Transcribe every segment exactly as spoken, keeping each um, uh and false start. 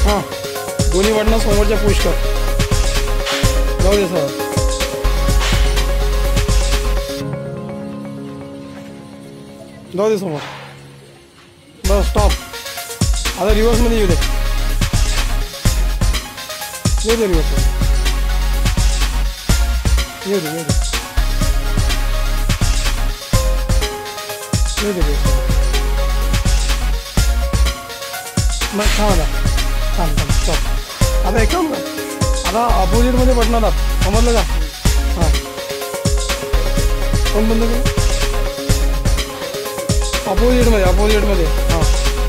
हां दोन्ही बटणं समोरच्या पुश कर. जाऊ दे सर. जाऊ दे समोर. Bus stop. आता रिव्हर्समध्ये येऊ दे. येऊ दे रिव्हर्स. येऊ दे येऊ दे येऊ दे. मग थांब आता. थांब थांब स्टॉप. आता एक काम कर. आता अपोजिटमध्ये बटणं दाब. समजलं का? हां कोण बंद कर. अपोजिटमध्ये अपोजिटमध्ये हां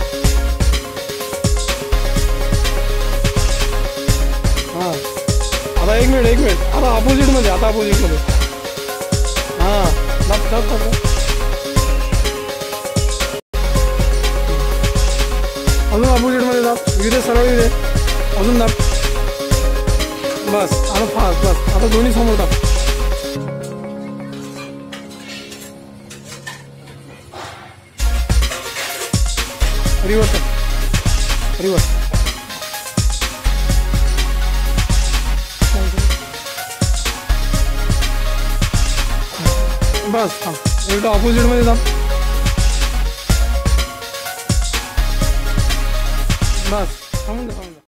हां. आता एक मिनिट एक मिनिट. आता अपोजिटमध्ये आता अपोजिटमध्ये हां दाब दाब दाब. अजून अपोजिटमध्ये दाब. येऊ दे सरळ येऊ दे. अजून दाब. बस आता फास्ट. बस आता दोन्ही समोर दाब. Reverse reverse. बस हां एकदा ऑपोजिटमध्ये जा. बस थांबून जा थांबून जा.